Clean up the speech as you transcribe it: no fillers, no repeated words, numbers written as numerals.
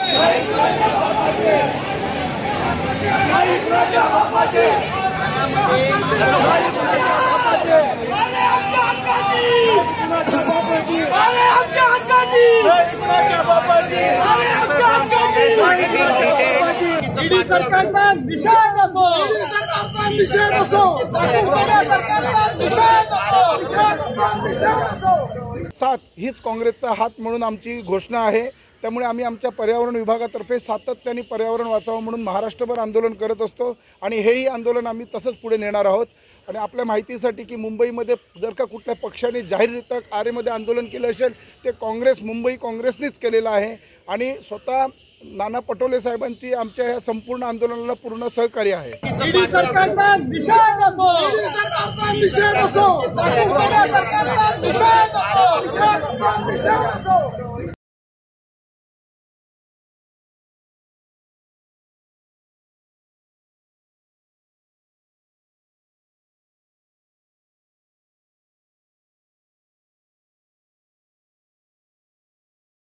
सरकारचा निषेध असो, साथ हीच काँग्रेसचा हात म्हणून आमची घोषणा आहे। त्यामुळे आम्ही आमच्या पर्यावरण विभागातर्फे सातत्याने पर्यावरण वाचवावं म्हणून महाराष्ट्रभर आंदोलन करत असतो आणि हेही आंदोलन आम्ही तसंच पुढे नेणार आहोत। आणि आपल्या माहितीसाठी की मुंबईमध्ये जर का कुठल्या पक्षाने जाहीररित्या आरेमध्ये आंदोलन केलं असेल ते काँग्रेस मुंबई काँग्रेसनेच केलेलं आहे आणि स्वतः नाना पटोले साहेबांची आमच्या या संपूर्ण आंदोलनाला पूर्ण सहकार्य आहे। सरकारचा निषेध असो,